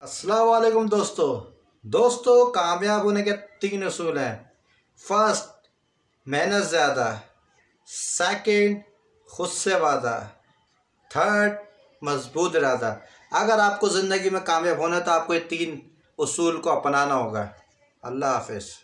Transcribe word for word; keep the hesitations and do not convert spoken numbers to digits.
अस्सलाम वालेकुम दोस्तों दोस्तों कामयाब होने के तीन असूल हैं। फर्स्ट, मेहनत ज़्यादा। सेकंड, खुद से वादा। थर्ड, मजबूत इरादा। अगर आपको ज़िंदगी में कामयाब होना है तो आपको ये तीन उसूल को अपनाना होगा। अल्लाह हाफिज़।